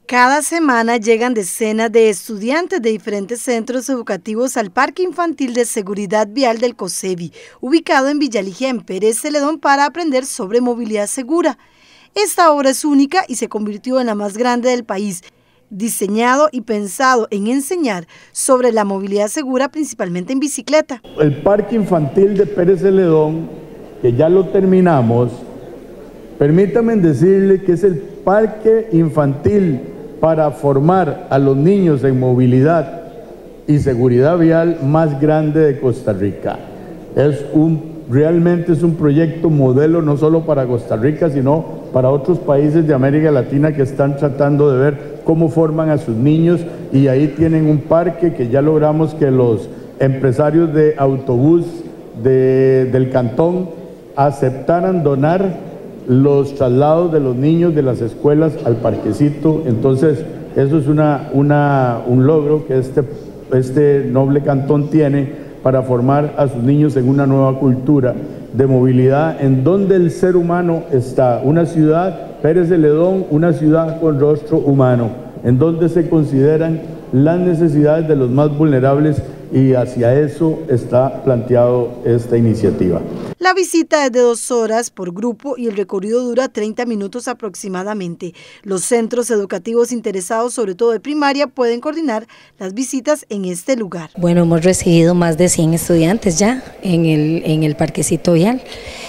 Cada semana llegan decenas de estudiantes de diferentes centros educativos al Parque Infantil de Seguridad Vial del COSEVI, ubicado en Villaligía, en Pérez Celedón, para aprender sobre movilidad segura. Esta obra es única y se convirtió en la más grande del país, diseñado y pensado en enseñar sobre la movilidad segura, principalmente en bicicleta. El Parque Infantil de Pérez Celedón, que ya lo terminamos, permítanme decirle que es el parque infantil para formar a los niños en movilidad y seguridad vial más grande de Costa Rica. Realmente es un proyecto modelo no solo para Costa Rica, sino para otros países de América Latina que están tratando de ver cómo forman a sus niños, y ahí tienen un parque que ya logramos que los empresarios de autobús del cantón aceptaran donar los traslados de los niños de las escuelas al parquecito. Entonces eso es un logro que este noble cantón tiene para formar a sus niños en una nueva cultura de movilidad, en donde el ser humano está. Una ciudad, Pérez Celedón, una ciudad con rostro humano, en donde se consideran las necesidades de los más vulnerables, y hacia eso está planteado esta iniciativa. La visita es de 2 horas por grupo y el recorrido dura 30 minutos aproximadamente. Los centros educativos interesados, sobre todo de primaria, pueden coordinar las visitas en este lugar. Bueno, hemos recibido más de 100 estudiantes ya en el parquecito vial.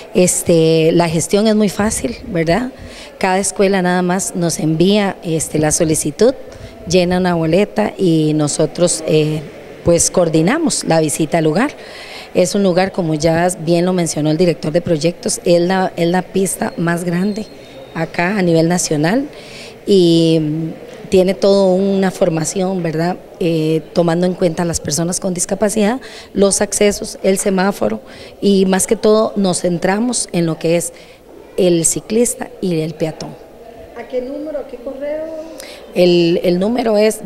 La gestión es muy fácil, ¿verdad? Cada escuela nada más nos envía la solicitud, llena una boleta y nosotros pues coordinamos la visita al lugar. Es un lugar, como ya bien lo mencionó el director de proyectos, es la pista más grande acá a nivel nacional, y tiene toda una formación, ¿verdad? Tomando en cuenta a las personas con discapacidad, los accesos, el semáforo, y más que todo nos centramos en lo que es el ciclista y el peatón. ¿A qué número, a qué correo? El número es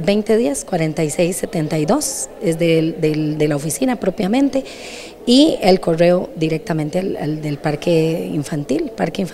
2010-4672, es de la oficina propiamente, y el correo directamente al del parque infantil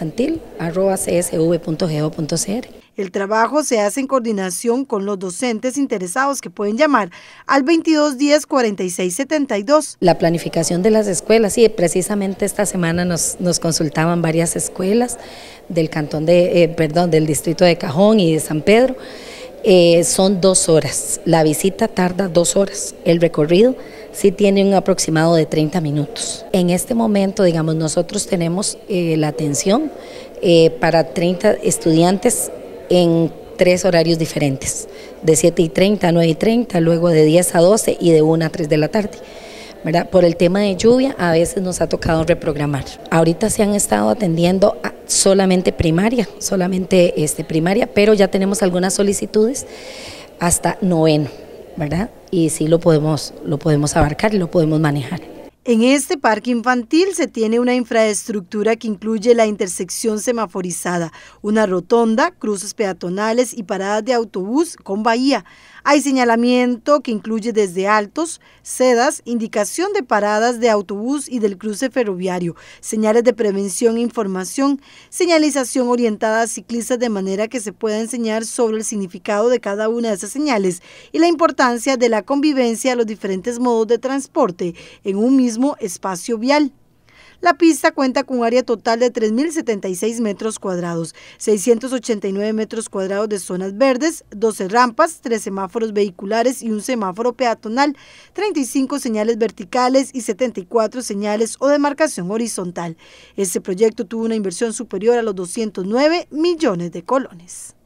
@csv.go.cr. El trabajo se hace en coordinación con los docentes interesados, que pueden llamar al 2210-4672. La planificación de las escuelas, sí, precisamente esta semana nos consultaban varias escuelas del cantón del distrito de Cajón y de San Pedro. Son 2 horas, la visita tarda 2 horas, el recorrido sí tiene un aproximado de 30 minutos. En este momento, digamos, nosotros tenemos la atención para 30 estudiantes en 3 horarios diferentes, de 7:30 a 9:30, luego de 10 a 12 y de 1 a 3 de la tarde. ¿Verdad? Por el tema de lluvia a veces nos ha tocado reprogramar. Ahorita se han estado atendiendo solamente primaria, pero ya tenemos algunas solicitudes hasta 9º, ¿verdad? Y sí lo podemos abarcar y lo podemos manejar. En este parque infantil se tiene una infraestructura que incluye la intersección semaforizada, una rotonda, cruces peatonales y paradas de autobús con bahía. Hay señalamiento que incluye desde altos, sedas, indicación de paradas de autobús y del cruce ferroviario, señales de prevención e información, señalización orientada a ciclistas de manera que se pueda enseñar sobre el significado de cada una de esas señales y la importancia de la convivencia de los diferentes modos de transporte en un mismo espacio vial. La pista cuenta con un área total de 3.076 metros cuadrados, 689 metros cuadrados de zonas verdes, 12 rampas, 3 semáforos vehiculares y un semáforo peatonal, 35 señales verticales y 74 señales o demarcación horizontal. Este proyecto tuvo una inversión superior a los 209 millones de colones.